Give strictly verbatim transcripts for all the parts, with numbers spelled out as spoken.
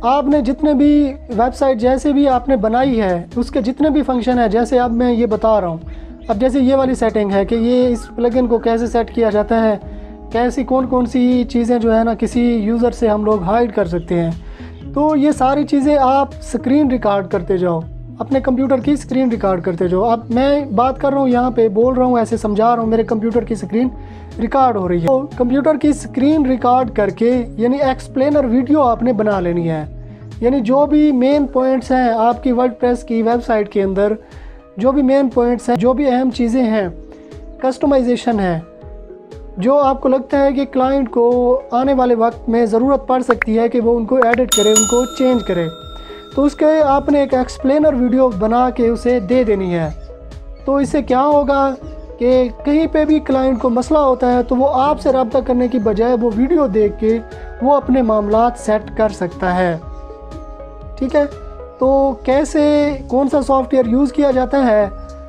आपने जितने भी वेबसाइट जैसे भी आपने बनाई है उसके जितने भी फंक्शन है, जैसे अब मैं ये बता रहा हूँ। अब जैसे ये वाली सेटिंग है कि ये इस प्लगइन को कैसे सेट किया जाता है, कैसी कौन कौन सी चीज़ें जो है ना किसी यूज़र से हम लोग हाइड कर सकते हैं। तो ये सारी चीज़ें आप स्क्रीन रिकॉर्ड करते जाओ, अपने कंप्यूटर की स्क्रीन रिकॉर्ड करते जाओ। अब मैं बात कर रहा हूँ यहाँ पे, बोल रहा हूँ, ऐसे समझा रहा हूँ, मेरे कंप्यूटर की स्क्रीन रिकॉर्ड हो रही है। तो कंप्यूटर की स्क्रीन रिकॉर्ड करके यानी एक्सप्लेनर वीडियो आपने बना लेनी है। यानी जो भी मेन पॉइंट्स हैं आपकी वर्डप्रेस की वेबसाइट के अंदर, जो भी मेन पॉइंट्स हैं, जो भी अहम चीज़ें हैं, कस्टमाइजेशन है, जो आपको लगता है कि क्लाइंट को आने वाले वक्त में ज़रूरत पड़ सकती है कि वो उनको एडिट करे, उनको चेंज करे, तो उसके आपने एक एक्सप्लेनर वीडियो बना के उसे दे देनी है। तो इससे क्या होगा कि कहीं पे भी क्लाइंट को मसला होता है तो वो आपसे रब्ता करने की बजाय वो वीडियो देख के वो अपने मामलात सेट कर सकता है। ठीक है, तो कैसे कौन सा सॉफ्टवेयर यूज़ किया जाता है,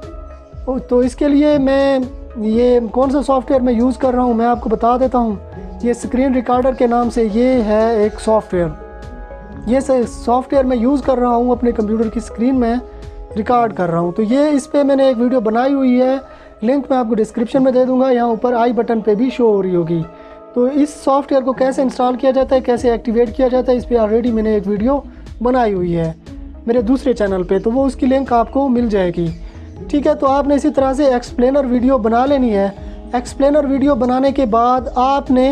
तो इसके लिए मैं ये कौन सा सॉफ्टवेयर मैं यूज़ कर रहा हूँ मैं आपको बता देता हूँ। ये स्क्रीन रिकॉर्डर के नाम से ये है एक सॉफ्टवेयर। ये सॉफ्टवेयर मैं यूज़ कर रहा हूँ, अपने कंप्यूटर की स्क्रीन में रिकॉर्ड कर रहा हूँ। तो ये इस पर मैंने एक वीडियो बनाई हुई है, लिंक मैं आपको डिस्क्रिप्शन में दे दूँगा, यहाँ ऊपर आई बटन पे भी शो हो रही होगी। तो इस सॉफ्टवेयर को कैसे इंस्टॉल किया जाता है, कैसे एक्टिवेट किया जाता है, इस पर ऑलरेडी मैंने एक वीडियो बनाई हुई है मेरे दूसरे चैनल पे, तो वो उसकी लिंक आपको मिल जाएगी। ठीक है, तो आपने इसी तरह से एक्सप्लेनर वीडियो बना लेनी है। एक्सप्लेनर वीडियो बनाने के बाद आपने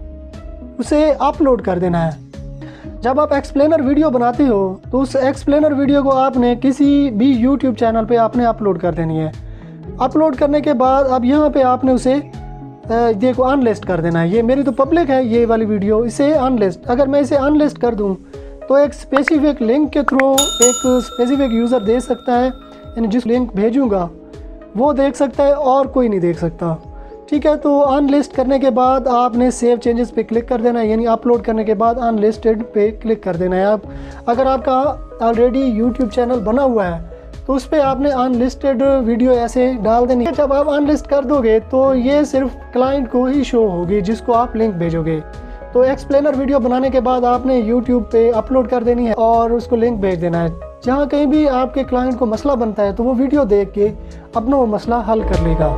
उसे अपलोड कर देना है। जब आप एक्सप्लेनर वीडियो बनाते हो तो उस एक्सप्लेनर वीडियो को आपने किसी भी यूट्यूब चैनल पे आपने अपलोड कर देनी है। अपलोड करने के बाद अब यहाँ पे आपने उसे देखो अनलिस्ट कर देना है। ये मेरी तो पब्लिक है ये वाली वीडियो, इसे अनलिस्ट, अगर मैं इसे अनलिस्ट कर दूँ तो एक स्पेसिफिक लिंक के थ्रू एक स्पेसिफिक यूज़र दे सकता है, यानी जिस लिंक भेजूँगा वो देख सकता है और कोई नहीं देख सकता। ठीक है, तो अनलिस्ट करने के बाद आपने सेव चेंजेस पे क्लिक कर देना है, यानी अपलोड करने के बाद अनलिस्टेड पे क्लिक कर देना है। आप अगर आपका ऑलरेडी यूट्यूब चैनल बना हुआ है तो उस पर आपने अनलिस्टेड वीडियो ऐसे डाल देनी है। जब आप अनलिस्ट कर दोगे तो ये सिर्फ क्लाइंट को ही शो होगी जिसको आप लिंक भेजोगे। तो एक्सप्लेनर वीडियो बनाने के बाद आपने यूट्यूब पे अपलोड कर देनी है और उसको लिंक भेज देना है। जहाँ कहीं भी आपके क्लाइंट को मसला बनता है तो वो वीडियो देख के अपना वो मसला हल कर लेगा।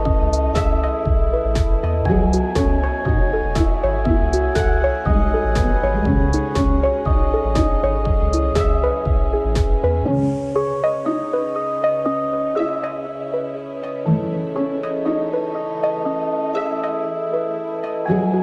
Thank you.